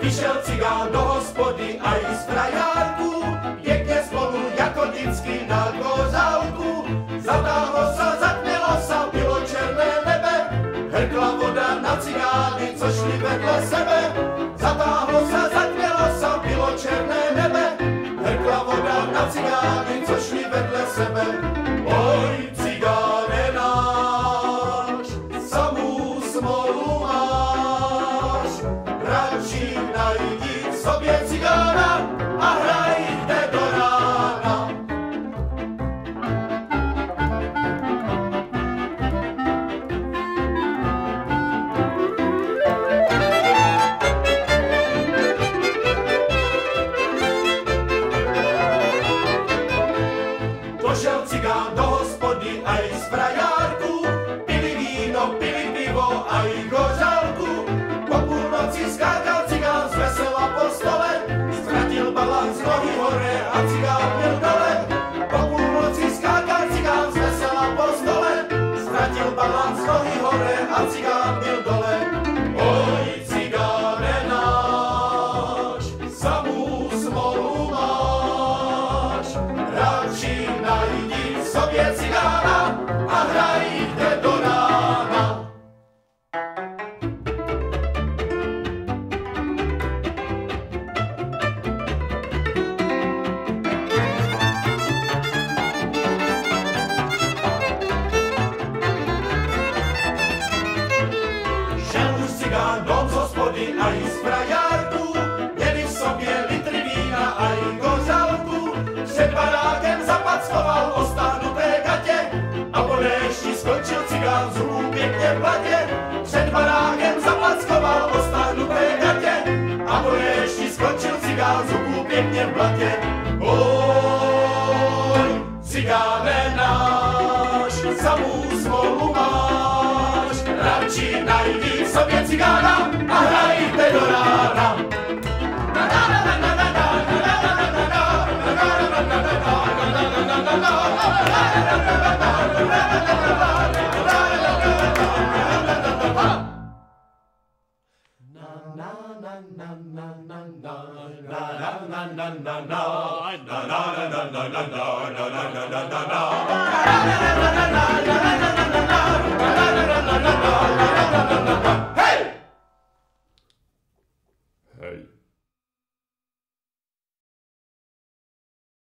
Vyšel cigán do hospody a i z frajárku, pěkně spolu jako vždycky na kozálku. Zatáhlo se, zatmělo se, bylo černé nebe, hrkla voda na cigány, co šli vedle sebe. Zatáhlo se, zatmělo se, bylo černé nebe, hrkla voda na cigány, co šli vedle sebe. Oj, cigáne náš, samou smolu máš, radši najdi sobě cigána a hrajte do rána. Došel cigán do hospody a i z frajárku, pili víno, pili pivo a i gořálku. Po půlnoci skákal cigán z vesela po stole, ztratil balans, nohy hore a cigán byl dole. Po půlnoci skákal cigán z vesela po stole, ztratil balans, nohy hore a cigán byl dole. Oj, cigáne náš, samou smolu máš, radši najdi sobě cigána a hrajte do rána. Šel už cigán dom z hospody a i z frajárku, měli v sobě litry vína a i gořálku. Před barákem zapackoval o stáhnuté gatě a po déšti skončil cigán zubů pěkně v blatě. Před barákem zapackoval o stáhnuté gatě a po déšti skončil cigán zubů pěkně v blatě. Oj, cigáne náš, samou smolu máš, radši najdi sobě cigána a hrajte do rána. Na